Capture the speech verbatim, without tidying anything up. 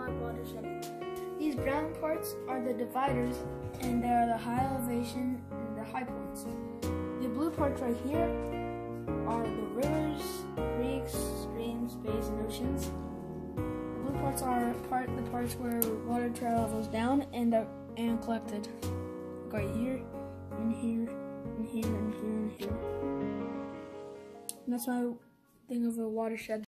our watershed. These brown parts are the dividers, and they are the high elevation and the high points. The blue parts right here are the rivers, creeks, streams, bays, and oceans. The blue parts are part the parts where water travels down and uh, and collected. Like right here, and here, and here, and here, and here. And that's my thing of a watershed.